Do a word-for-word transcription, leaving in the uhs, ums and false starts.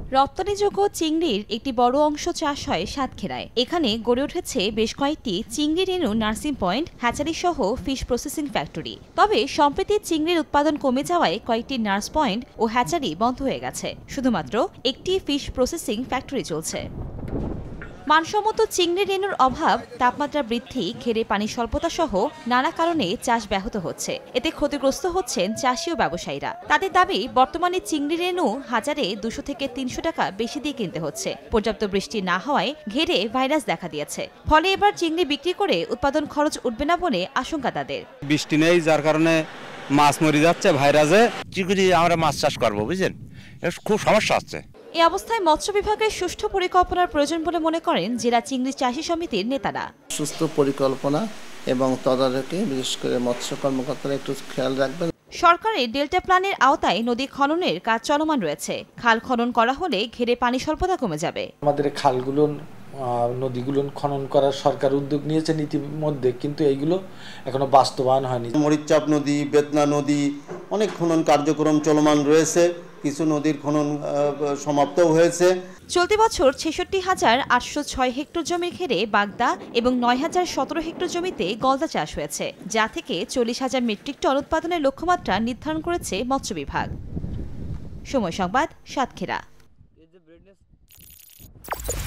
রপ্তানিযোগ্য চিংড়ির একটি বড় অংশ চাষ হয় সাতক্ষীরায়। এখানে গড়ে উঠেছে বেশ কয়েকটি চিংড়ি রেণু নার্সিং পয়েন্ট, হ্যাচারি সহ ফিশ প্রসেসিং ফ্যাক্টরি। তবে সম্প্রতি চিংড়ির উৎপাদন কমে যাওয়ায় কয়েকটি নার্স পয়েন্ট ও হ্যাচারি বন্ধ হয়ে গেছে। শুধুমাত্র একটি ফিশ প্রসেসিং ফ্যাক্টরি চলছে। মানসম্মত চিংড়ি রেণুর অভাব, তাপমাত্রা বৃদ্ধি, ঘেরে পানি স্বল্পতা সহ নানা কারণে চাষ ব্যাহত হচ্ছে। এতে ক্ষতিগ্রস্ত হচ্ছেন চাষি ও ব্যবসায়ীরা। তাদের দাবি, বর্তমানে চিংড়ি রেণু হাজারে দুশো থেকে তিনশো টাকা বেশি দিয়ে কিনতে হচ্ছে। পর্যাপ্ত বৃষ্টি না হওয়ায় ঘেরে ভাইরাস দেখা দিয়েছে। ফলে এবার চিংড়ি বিক্রি করে উৎপাদন খরচ উঠবে না বলে আশঙ্কা তাদের। বৃষ্টি নেই, যার কারণে মাছ মরে যাচ্ছে ভাইরাসে। চিংড়ি আমরা মাছ চাষ করবো, বুঝলেন, খুব সমস্যা হচ্ছে। এই অবস্থায় মৎস্য বিভাগের সুষ্ঠু পরিকল্পনার প্রয়োজন বলে মনে করেন জেলা চিংড়ি চাষী সমিতির নেতারা। সুস্থ পরিকল্পনা এবং তদারকি, বিশেষ করে মৎস্য কর্মকর্তারা একটু খেয়াল রাখবেন। সরকারের ডেল্টা প্ল্যানের আওতায় নদী খননের কাজ চলমান রয়েছে। খাল খনন করা হলে ঘেরে পানি স্বল্পতা কমে যাবে। আমাদের খালগুলো, নদীগুলো খনন করার সরকার উদ্যোগ নিয়েছে ইতিমধ্যে, কিন্তু এইগুলো এখনো বাস্তবায়ন হয়নি। মরিচাপ নদী, বেতনা নদী, অনেক খনন কার্যক্রম চলমান রয়েছে। কিছু নদীর খনন সমাপ্ত হয়েছে। চলতি বছর ছেষট্টি হাজার আটশো ছয় হেক্টর জমির ঘেরে বাগদা এবং নয় হাজার সতেরো হেক্টর জমিতে গলদা চাষ হয়েছে, যা থেকে চল্লিশ হাজার মেট্রিক টন উৎপাদনের লক্ষ্যমাত্রা নির্ধারণ করেছে মৎস্য বিভাগ। সময় সংবাদ, সাতক্ষীরা।